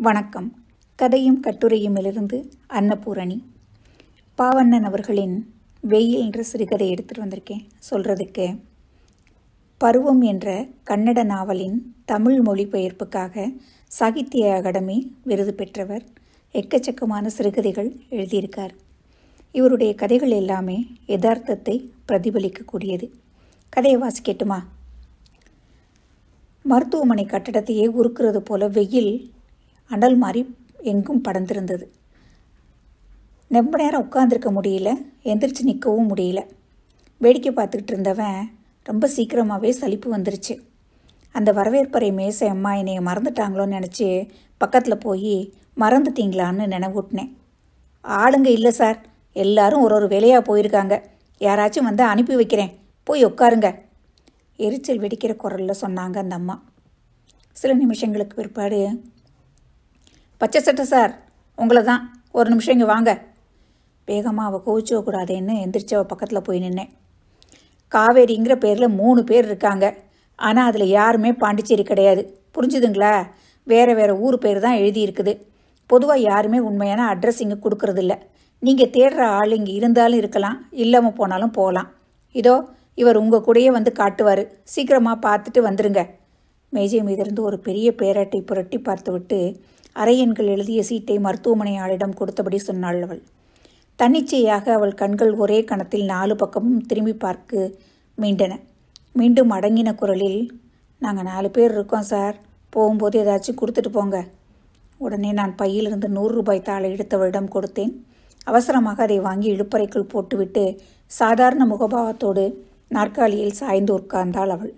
வணக்கம். கதையும் கட்டுரையுமிலிருந்து அன்னபூரணி. பாவண்ணன் அவர்களின் வெயில் என்ற சிறுகதை எடுத்துகிட்டு வந்திருக்கேன் சொல்கிறதுக்கு. பருவம் என்ற கன்னட நாவலின் தமிழ் மொழிபெயர்ப்புக்காக சாகித்ய அகாடமி விருது பெற்றவர். எக்கச்சக்கமான சிறுகதைகள் எழுதியிருக்கார். இவருடைய கதைகள் எல்லாமே யதார்த்தத்தை பிரதிபலிக்கக்கூடியது. கதையை வாசிக்கட்டுமா? மருத்துவமனை கட்டடத்தையே உருக்குறது போல வெயில் அனல் மாதிரி எங்கும் படர்ந்திருந்தது. ரொம்ப நேரம் உட்காந்துருக்க முடியல, எந்திரிச்சு நிற்கவும் முடியல. வேடிக்கை பார்த்துக்கிட்டு இருந்தவன் ரொம்ப சீக்கிரமாகவே சலிப்பு வந்துருச்சு. அந்த வரவேற்பறை மேசை அம்மா என்னைய மறந்துட்டாங்களோன்னு நினச்சி பக்கத்தில் போய் மறந்துட்டீங்களான்னு நினைவூட்டினேன். ஆளுங்க இல்லை சார், எல்லாரும் ஒரு வேலையாக போயிருக்காங்க. யாராச்சும் வந்து அனுப்பி வைக்கிறேன், போய் உட்காருங்க, எரிச்சல் வெடிக்கிற குரலில் சொன்னாங்க அந்த அம்மா. சில நிமிஷங்களுக்கு பிற்பாடு, பச்சை சட்டை சார், உங்களை தான், ஒரு நிமிஷம் இங்கே வாங்க. வேகமாக அவள் கோவிச்சுக்கூடாதேன்னு எந்திரிச்சு அவள் பக்கத்தில் போய் நின்னேன். காவேரிங்கிற பேரில் 3 பேர் இருக்காங்க. ஆனால் அதில் யாருமே பாண்டிச்சேரி கிடையாது, புரிஞ்சுதுங்களா? வேறு வேறு ஊர் பேர் தான் எழுதியிருக்குது. பொதுவாக யாருமே உண்மையான அட்ரஸ் இங்கே கொடுக்கறதில்ல. நீங்கள் தேடுற ஆள் இங்கே இருந்தாலும் இருக்கலாம், இல்லாமல் போனாலும் போகலாம். இதோ இவர் உங்கள் கூடயே வந்து காட்டுவார், சீக்கிரமாக பார்த்துட்டு வந்துடுங்க. மேஜை மீதிருந்து ஒரு பெரிய பேராட்டை புரட்டி பார்த்துவிட்டு அரையன்கள் எழுதிய சீட்டை மருத்துவமனை ஆளிடம் கொடுத்தபடி சொன்னாள் அவள். தன்னிச்சையாக அவள் கண்கள் ஒரே கணத்தில் 4 பக்கமும் திரும்பி பார்க்க மீண்டன. மீண்டும் அடங்கின குரலில், நாங்கள் 4 பேர் இருக்கோம் சார், போகும்போது ஏதாச்சும் கொடுத்துட்டு போங்க. உடனே நான் பையிலிருந்து 100 ரூபாய் தாளை எடுத்தவளிடம் கொடுத்தேன். அவசரமாக அதை வாங்கி இழுப்பறைக்குள் போட்டுவிட்டு சாதாரண முகபாவத்தோடு நாற்காலியில் சாய்ந்து உட்கார்ந்தாள் அவள்.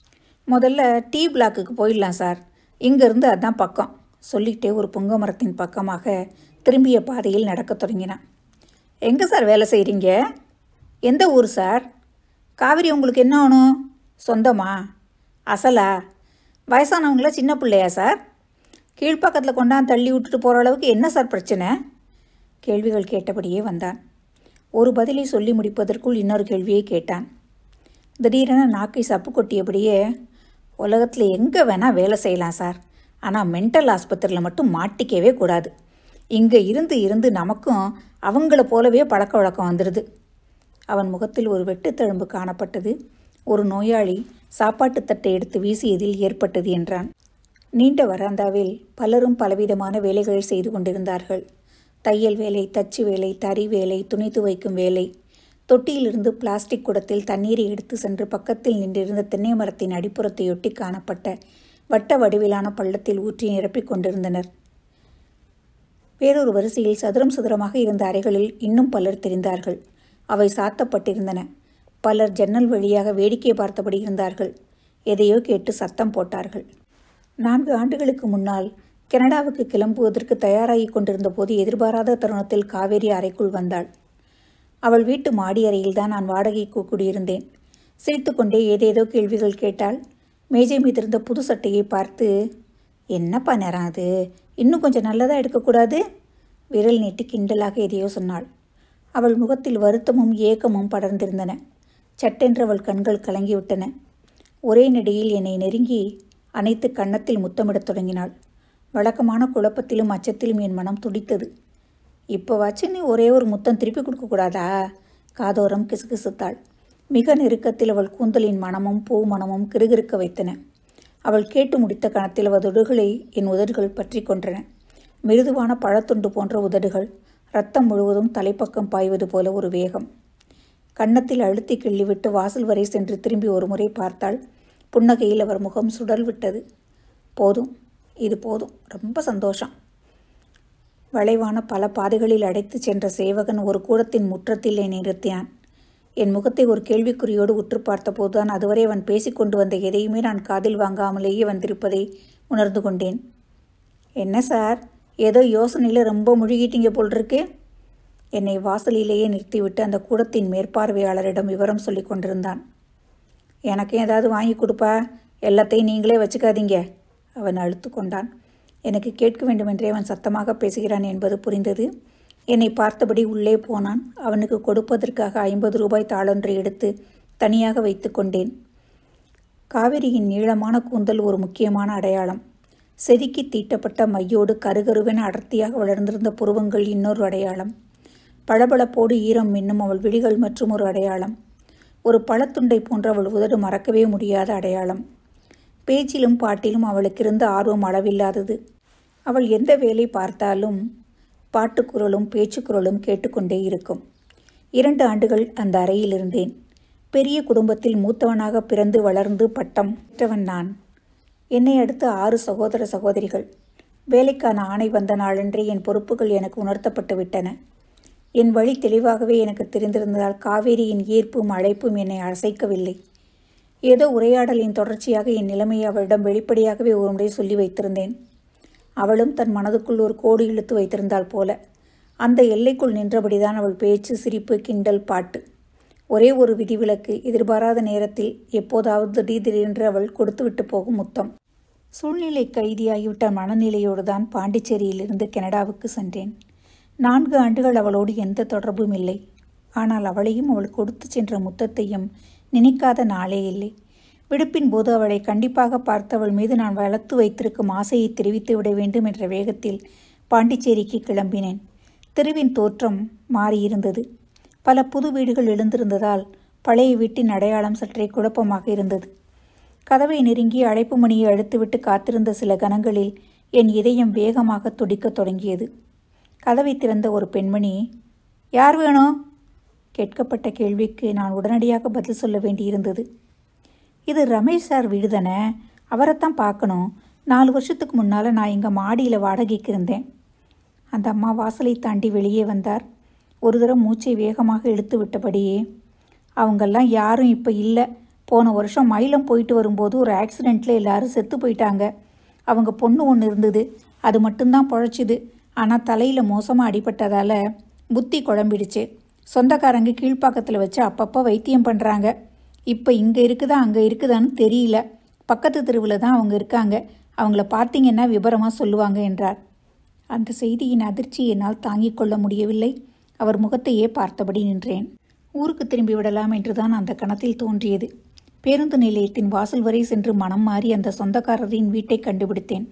முதல்ல டீ பிளாக்குக்கு போயிடலாம் சார், இங்கேருந்து அதுதான் பக்கம், சொல்லிக்கிட்டே ஒரு புங்க மரத்தின் பக்கமாக திரும்பிய பாதையில் நடக்கத் தொடங்கினான். எங்கே சார் வேலை செய்கிறீங்க? எந்த ஊர் சார்? காவிரி உங்களுக்கு என்ன ஆகணும்? சொந்தமா? அசலா? வயசானவங்கள சின்ன பிள்ளையா சார்? கீழ்ப்பக்கத்தில் கொண்டாந்து தள்ளி விட்டுட்டு போகிற அளவுக்கு என்ன சார் பிரச்சனை? கேள்விகள் கேட்டபடியே வந்தான். ஒரு பதிலை சொல்லி முடிப்பதற்குள் இன்னொரு கேள்வியை கேட்டான். திடீரென நாக்கை சப்பு கொட்டியபடியே, உலகத்தில் எங்கே வேணால் வேலை செய்யலாம் சார், ஆனால் மென்டல் ஆஸ்பத்திரியில் மட்டும் மாட்டிக்கவே கூடாது. இங்கே இருந்து இருந்து நமக்கும் அவங்கள போலவே பழக்க வழக்கம் வந்துடுது. அவன் முகத்தில் ஒரு வெட்டுத்தழும்பு காணப்பட்டது. ஒரு நோயாளி சாப்பாட்டு தட்டை எடுத்து வீசியதில் ஏற்பட்டது என்றான். நீண்ட வராந்தாவில் பலரும் பலவிதமான வேலைகள் செய்து கொண்டிருந்தார்கள். தையல் வேலை, தச்சு வேலை, தறி வேலை, துணி துவைக்கும் வேலை. தொட்டியிலிருந்து பிளாஸ்டிக் குடத்தில் தண்ணீரை எடுத்து சென்று பக்கத்தில் நின்றிருந்த தென்னை மரத்தின் அடிப்புறத்தையொட்டி காணப்பட்ட வட்ட வடிவிலான பள்ளத்தில் ஊற்றி நிரப்பிக் கொண்டிருந்தனர். வேறொரு வரிசையில் சதுரம் சதுரமாக இருந்த அறைகளில் இன்னும் பலர் தெரிந்தார்கள். அவை சாத்தப்பட்டிருந்தன. பலர் ஜன்னல் வழியாக வேடிக்கை பார்த்தபடி இருந்தார்கள். எதையோ கேட்டு சத்தம் போட்டார்கள். 4 ஆண்டுகளுக்கு முன்னால் கனடாவுக்கு கிளம்புவதற்கு தயாராகி கொண்டிருந்த போது எதிர்பாராத தருணத்தில் காவேரி அறைக்குள் வந்தாள். அவள் வீட்டு மாடி அறையில்தான் நான் வாடகைக்கு குடியிருந்தேன். சிரித்து கொண்டே ஏதேதோ கேள்விகள் கேட்டாள். மேஜை மீதிருந்த புது சட்டையை பார்த்து, என்னப்பா நேரம் அது, இன்னும் கொஞ்சம் நல்லதாக எடுக்கக்கூடாது? விரல் நீட்டி கிண்டலாக எதையோ சொன்னாள். அவள் முகத்தில் வருத்தமும் ஏக்கமும் படர்ந்திருந்தன. சட்டென்று அவள் கண்கள் கலங்கிவிட்டன. ஒரே நடியில் என்னை நெருங்கி அனைத்து கன்னத்தில் முத்தமிடத் தொடங்கினாள். வழக்கமான குழப்பத்திலும் அச்சத்திலும் என் மனம் துடித்தது. இப்போவாச்சு நீ ஒரே ஒரு முத்தம் திருப்பி கொடுக்கக்கூடாதா? காதோரம் கிசுகிசுத்தாள். மிக நெருக்கத்தில் அவள் கூந்தலின் மனமும் பூ மனமும் கிறுகிறுக்க வைத்தன. அவள் கேட்டு முடித்த கணத்தில் அவள் உதடுகளை என் உதடுகள் பற்றி கொன்றன. மிருதுவான பழத்துண்டு போன்ற உதடுகள், இரத்தம் முழுவதும் தலைப்பக்கம் பாய்வது போல ஒரு வேகம். கன்னத்தில் அழுத்தி கிள்ளிவிட்டு வாசல் வரை சென்று திரும்பி ஒரு முறை பார்த்தாள். புன்னகையில் அவர் முகம் சுடல் விட்டது. போதும், இது போதும், ரொம்ப சந்தோஷம். வளைவான பல பாதைகளில் அடைத்து சென்ற சேவகன் ஒரு கூடத்தின் முற்றத்தில் என்னை நிறுத்தினான். என் முகத்தை ஒரு கேள்விக்குறியோடு உற்று பார்த்தபோதுதான் அதுவரை அவன் பேசிக்கொண்டு வந்த எதையுமே நான் காதில் வாங்காமலேயே வந்திருப்பதை உணர்ந்து கொண்டேன். என்ன சார், ஏதோ யோசனையில் ரொம்ப முழுகிட்டீங்க போல் இருக்கு. என்னை வாசலிலேயே நிறுத்திவிட்டு அந்த கூடத்தின் மேற்பார்வையாளரிடம் விவரம் சொல்லி கொண்டிருந்தான். எனக்கு ஏதாவது வாங்கி கொடுப்பா, எல்லாத்தையும் நீங்களே வச்சுக்காதீங்க, அவன் அழுத்து கொண்டான். எனக்கு கேட்க வேண்டுமென்றே அவன் சத்தமாக பேசுகிறான் என்பது புரிந்தது. என்னை பார்த்தபடி உள்ளே போனான். அவனுக்கு கொடுப்பதற்காக 50 ரூபாய் தாளொன்றை எடுத்து தனியாக வைத்து கொண்டேன். காவிரியின் நீளமான கூந்தல் ஒரு முக்கியமான அடையாளம். செதுக்கி தீட்டப்பட்ட மையோடு கருகருவென அடர்த்தியாக வளர்ந்திருந்த புருவங்கள் இன்னொரு அடையாளம். பளபளப்போடு ஈரம் மின்னும் அவள் விழிகள் மற்றும் ஒரு அடையாளம். ஒரு பழத்துண்டை போன்ற அவள் உதடு மறக்கவே முடியாத அடையாளம். பேச்சிலும் பாட்டிலும் அவளுக்கு இருந்த ஆர்வம் அளவில்லாதது. அவள் எந்த வேலை பார்த்தாலும் பாட்டுக்குரலும் பேச்சுக்குரலும் கேட்டுக்கொண்டே இருக்கும். 2 ஆண்டுகள் அந்த அறையில் இருந்தேன். பெரிய குடும்பத்தில் மூத்தவனாக பிறந்து வளர்ந்து பட்டம் பெற்றவன் நான். என்னை அடுத்து 6 சகோதர சகோதரிகள். வேலைக்கான ஆணை வந்த நாளன்றே என் பொறுப்புகள் எனக்கு உணர்த்தப்பட்டு விட்டன. என் வழி தெளிவாகவே எனக்கு தெரிந்திருந்ததால் காவேரியின் ஈர்ப்பும் அழைப்பும் என்னை அசைக்கவில்லை. ஏதோ உரையாடலின் தொடர்ச்சியாக என் நிலைமையை அவளிடம் வெளிப்படையாகவே ஒரு முறை சொல்லி வைத்திருந்தேன். அவளும் தன் மனதுக்குள் ஒரு கோடு இழுத்து வைத்திருந்தாள் போல. அந்த எல்லைக்குள் நின்றபடிதான் அவள் பேச்சு, சிரிப்பு, கிண்டல், பாட்டு. ஒரே ஒரு விதிவிலக்கு, எதிர்பாராத நேரத்தில் எப்போதாவது திடீரென்று அவள் கொடுத்துவிட்டு போகும் முத்தம். சூழ்நிலை கைதியாகிவிட்ட மனநிலையோடு தான் பாண்டிச்சேரியிலிருந்து கனடாவுக்கு சென்றேன். 4 ஆண்டுகள் அவளோடு எந்த தொடர்பும் இல்லை. ஆனால் அவளையும் அவள் கொடுத்து சென்ற முத்தத்தையும் நினைக்காத நாளே இல்லை. விடுப்பின் போது அவளை கண்டிப்பாக பார்த்து அவள் மீது நான் வளர்த்து வைத்திருக்கும் ஆசையை தெரிவித்து விட வேண்டும் என்ற வேகத்தில் பாண்டிச்சேரிக்கு கிளம்பினேன். தெருவின் தோற்றம் மாறியிருந்தது. பல புது வீடுகள் எழுந்திருந்ததால் பழைய வீட்டின் அடையாளம் சற்றே குழப்பமாக இருந்தது. கதவை நெருங்கி அழைப்பு மணியை அழுத்துவிட்டு காத்திருந்த சில கணங்களில் என் இதயம் வேகமாக துடிக்கத் தொடங்கியது. கதவை திறந்த ஒரு பெண்மணி, "யார் வேணும்?" கேட்கப்பட்ட கேள்விக்கு நான் உடனடியாக பதில் சொல்ல வேண்டியிருந்தது. "இது ரமேஷ் சார் வீடு தானே, அவரைத்தான் பார்க்கணும். 4 வருஷத்துக்கு முன்னால் நான் எங்கள் மாடியில் வாடகைக்கு இருந்தேன்." அந்த அம்மா வாசலை தாண்டி வெளியே வந்தார். ஒரு தரம் மூச்சை வேகமாக இழுத்து விட்டபடியே, "அவங்கெல்லாம் யாரும் இப்போ இல்லை. போன வருஷம் மயிலம் போயிட்டு வரும்போது ஒரு ஆக்சிடெண்ட்டில் எல்லாரும் செத்து போயிட்டாங்க. அவங்க பொண்ணு ஒன்று இருந்தது, அது மட்டும்தான் பொழைச்சிது. ஆனால் தலையில் மோசமாக அடிபட்டதால் புத்தி குழம்பிடுச்சு. சொந்தக்காரங்க கீழ்ப்பாக்கத்தில் வச்சு அப்பப்போ வைத்தியம் பண்ணுறாங்க. இப்போ இங்கே இருக்குதா அங்கே இருக்குதான்னு தெரியல. பக்கத்து தெருவில் தான் அவங்க இருக்காங்க. அவங்கள பார்த்தீங்கன்னா விபரமாக சொல்லுவாங்க" என்றார். அந்த செய்தியின் அதிர்ச்சி என்னால் தாங்கிக் கொள்ள முடியவில்லை. அவர் முகத்தையே பார்த்தபடி நின்றேன். ஊருக்கு திரும்பி விடலாம் என்றுதான் அந்த கணத்தில் தோன்றியது. பேருந்து நிலையத்தின் வாசல் வரை சென்று மனம் மாறி அந்த சொந்தக்காரரின் வீட்டை கண்டுபிடித்தேன்.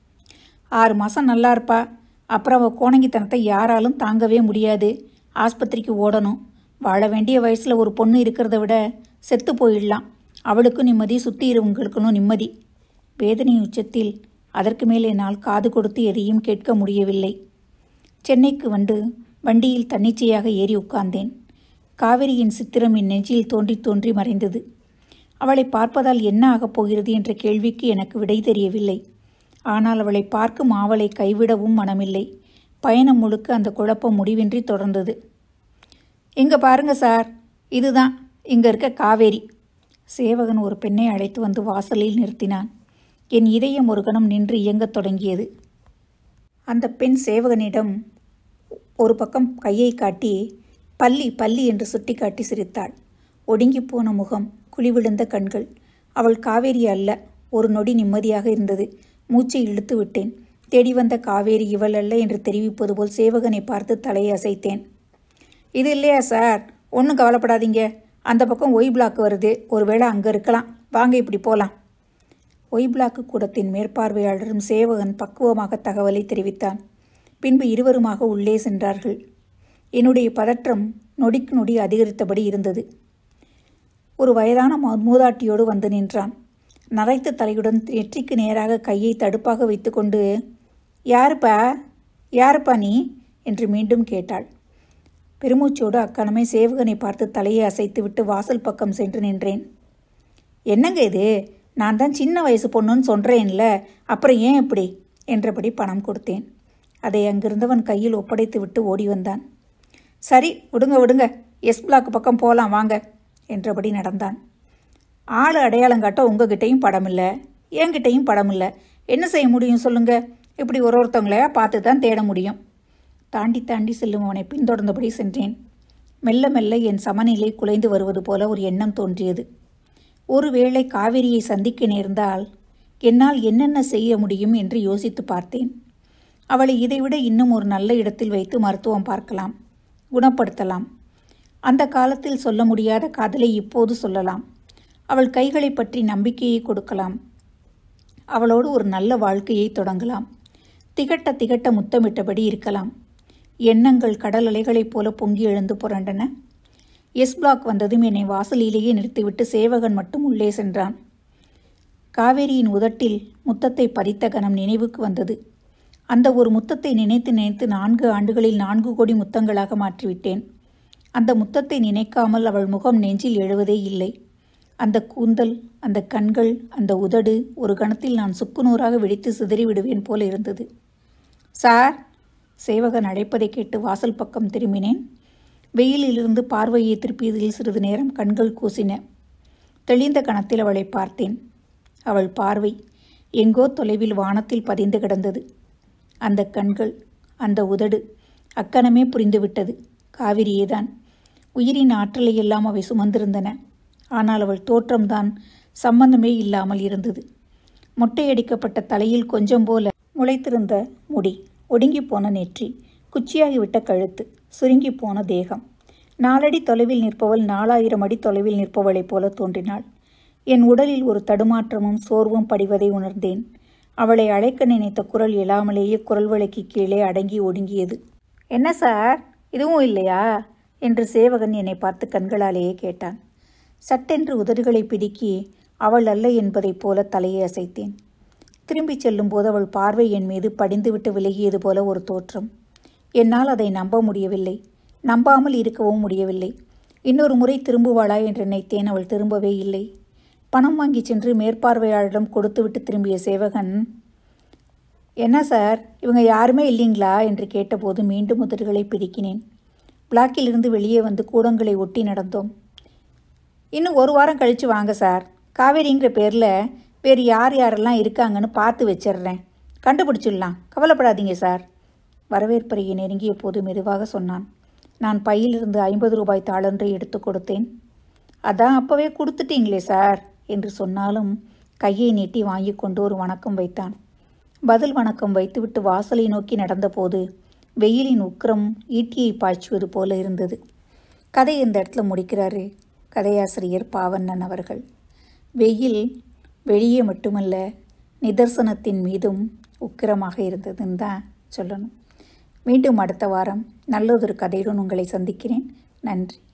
6 மாதம் நல்லா இருப்பா. அப்புறம் அவள் கோணங்கித்தனத்தை யாராலும் தாங்கவே முடியாது. ஆஸ்பத்திரிக்கு ஓடணும். வாழ வேண்டிய வயசில் ஒரு பொண்ணு இருக்கிறத விட செத்து போயிடலாம். அவளுக்கும் நிம்மதி, சுற்றி இருவங்களுக்கும் நிம்மதி. வேதனை உச்சத்தில் அதற்கு மேல் என்னால் காது கொடுத்து எதையும் கேட்க முடியவில்லை. சென்னைக்கு வண்டியில் தன்னிச்சையாக ஏறி உட்கார்ந்தேன். காவிரியின் சித்திரம் என் நெஞ்சில் தோன்றி தோன்றி மறைந்தது. அவளை பார்ப்பதால் என்ன ஆகப் போகிறது என்ற கேள்விக்கு எனக்கு விடை தெரியவில்லை. ஆனால் அவளை பார்க்கும் ஆவலை கைவிடவும் மனமில்லை. பயணம் முழுக்க அந்த குழப்பம் முடிவின்றி தொடர்ந்தது. "இங்கே பாருங்க சார், இதுதான் இங்கே இருக்க காவேரி." சேவகன் ஒரு பெண்ணை அழைத்து வந்து வாசலில் நிறுத்தினான். என் இதயம் ஒரு கணம் நின்று இயங்கத் தொடங்கியது. அந்த பெண் சேவகனிடம் ஒரு பக்கம் கையை காட்டி "பல்லி பல்லி" என்று சுட்டிக்காட்டி சிரித்தாள். ஒடுங்கி போன முகம், குழிவிழுந்த கண்கள். அவள் காவேரி அல்ல. ஒரு நொடி நிம்மதியாக இருந்தது. மூச்சை இழுத்து விட்டேன். தேடி வந்த காவேரி இவள் அல்ல என்று தெரிவிப்பது போல் சேவகனை பார்த்து தலையை அசைத்தேன். "இது இல்லையா சார்? ஒன்றும் கவலைப்படாதீங்க. அந்த பக்கம் ஒய் பிளாக் வருது. ஒருவேளை அங்கே இருக்கலாம். வாங்க, இப்படி போகலாம்." ஒய் பிளாக்கு கூடத்தின் மேற்பார்வையாளரும் சேவகன் பக்குவமாக தகவலை தெரிவித்தான். பின்பு இருவருமாக உள்ளே சென்றார்கள். என்னுடைய பதற்றம் நொடிக்கு நொடி அதிகரித்தபடி இருந்தது. ஒரு வயதான மூதாட்டியோடு வந்து நின்றான். நரைத்த தலையுடன் நெற்றிக்கு நேராக கையை தடுப்பாக வைத்துக்கொண்டு, யாருப்பா நீ?" என்று மீண்டும் கேட்டாள். பெருமூச்சோடு அக்கணமே சேவகனை பார்த்து தலையை அசைத்துவிட்டு வாசல் பக்கம் சென்று நின்றேன். "என்னங்க இது? நான் தான் சின்ன வயசு பொண்ணுன்னு சொல்கிறேன்ல, அப்புறம் ஏன் இப்படி?" என்றபடி பணம் கொடுத்தேன். அதை அங்கிருந்தவன் கையில் ஒப்படைத்து விட்டு ஓடி வந்தான். "சரி, விடுங்க, எஸ் பிளாக் பக்கம் போகலாம் வாங்க" என்றபடி நடந்தான். ஆள் அடையாளங்காட்ட உங்ககிட்டையும் படம் இல்லை, என்கிட்டையும் படம் இல்லை. என்ன செய்ய முடியும் சொல்லுங்க? இப்படி ஒருத்தவங்களையா பார்த்து தான் தேட முடியும். தாண்டி தாண்டி செல்லும் அவனை பின்தொடர்ந்தபடி சென்றேன். மெல்ல மெல்ல என் சமநிலை குலைந்து வருவது போல ஒரு எண்ணம் தோன்றியது. ஒருவேளை காவேரியை சந்திக்க நேர்ந்தால் என்னால் என்னென்ன செய்ய முடியும் என்று யோசித்து பார்த்தேன். அவளை இதைவிட இன்னும் ஒரு நல்ல இடத்தில் வைத்து மருத்துவம் பார்க்கலாம், குணப்படுத்தலாம். அந்த காலத்தில் சொல்ல முடியாத காதலை இப்போது சொல்லலாம். அவள் கைகளை பற்றி நம்பிக்கையை கொடுக்கலாம். அவளோடு ஒரு நல்ல வாழ்க்கையை தொடங்கலாம். திகட்ட திகட்ட முத்தமிட்டபடி இருக்கலாம். எண்ணங்கள் கடல் அலைகளைப் போல பொங்கி எழுந்து புரண்டன. எஸ் பிளாக் வந்ததும் என்னை வாசலிலேயே நிறுத்திவிட்டு சேவகன் மட்டும் உள்ளே சென்றான். காவேரியின் உதட்டில் முத்தத்தை பதித்த கணம் நினைவுக்கு வந்தது. அந்த ஒரு முத்தத்தை நினைத்து நினைத்து 4 ஆண்டுகளில் 4 கோடி முத்தங்களாக மாற்றிவிட்டேன். அந்த முத்தத்தை நினைக்காமல் அவள் முகம் நெஞ்சில் எழுவதே இல்லை. அந்த கூந்தல், அந்த கண்கள், அந்த உதடு, ஒரு கணத்தில் நான் சுக்குநூறாக வெடித்து சிதறிவிடுவேன் போல இருந்தது. சார், சேவகன் அழைப்பதை கேட்டு வாசல் பக்கம் திரும்பினேன். வெயிலிலிருந்து பார்வையை திருப்பியதில் சிறிது நேரம் கண்கள் கூசின. தெளிந்த கணத்தில் அவளை பார்த்தேன். அவள் பார்வை எங்கோ தொலைவில் வானத்தில் பதிந்து கிடந்தது. அந்த கண்கள், அந்த உதடு, அக்கணமே புரிந்துவிட்டது. காவிரியேதான். உயிரின் ஆற்றலையெல்லாம் அவை சுமந்திருந்தன. ஆனால் அவள் தோற்றம்தான் சம்பந்தமே இல்லாமல் இருந்தது. மொட்டையடிக்கப்பட்ட தலையில் கொஞ்சம் போல முளைத்திருந்த முடி, ஒடுங்கி போன நெற்றி, குச்சியாகிவிட்ட கழுத்து, சுருங்கி போன தேகம். 4 அடி தொலைவில் நிற்பவள் 4000 அடி தொலைவில் நிற்பவளைப் போல தோன்றினாள். என் உடலில் ஒரு தடுமாற்றமும் சோர்வும் படிவதை உணர்ந்தேன். அவளை அழைக்க நினைத்த குரல் எழாமலேயே குரல் வளைக்கு கீழே அடங்கி ஒடுங்கியது. என்ன சார், இதுவும் இல்லையா என்று சேவகன் என்னை பார்த்து கண்களாலேயே கேட்டான். சட்டென்று உதடுகளை பிடுக்கி அவள் அல்ல என்பதைப் போல தலையை அசைத்தேன். திரும்பிச் செல்லும்போது அவள் பார்வை என் மீது படிந்துவிட்டு விலகியது போல ஒரு தோற்றம். என்னால் அதை நம்ப முடியவில்லை. நம்பாமல் இருக்கவும் முடியவில்லை. இன்னொரு முறை திரும்புவாளா என்று நினைத்தேன். அவள் திரும்பவே இல்லை. பணம் வாங்கி சென்று மேற்பார்வையாளரிடம் கொடுத்துவிட்டு திரும்பிய சேவகன், என்ன சார், இவங்க யாருமே இல்லைங்களா என்று கேட்டபோது மீண்டும் உதடுகளை பிதுக்கினேன். பிளாக்கிலிருந்து வெளியே வந்து கூடங்களை ஒட்டி நடந்தோம். இன்னும் 1 வாரம் கழித்து வாங்க சார். காவேரிங்கிற பேரில் வேறு யார் யாரெல்லாம் இருக்காங்கன்னு பார்த்து வச்சிடுறேன். கண்டுபிடிச்சிடலாம், கவலைப்படாதீங்க சார். வரவேற்பறையை நெருங்கிய போது மெதுவாக சொன்னான். நான் பையிலிருந்து 50 ரூபாய் தாளொன்றை எடுத்து கொடுத்தேன். அதான் அப்போவே கொடுத்துட்டீங்களே சார் என்று சொன்னாலும் கையை நீட்டி வாங்கி கொண்டு ஒரு வணக்கம் வைத்தான். பதில் வணக்கம் வைத்துவிட்டு வாசலை நோக்கி நடந்தபோது வெயிலின் உக்கிரம் ஈட்டியை பாய்ச்சுவது போல இருந்தது. கதை இந்த இடத்துல முடிக்கிறாரு கதையாசிரியர் பாவண்ணன் அவர்கள். வெயில் வெளியே மட்டுமல்ல, நிதர்சனத்தின் மீதும் உக்கிரமாக இருந்ததுன்னு தான் சொல்லணும். மீண்டும் அடுத்த வாரம் நல்லதொரு கதையுடன் உங்களை சந்திக்கிறேன். நன்றி.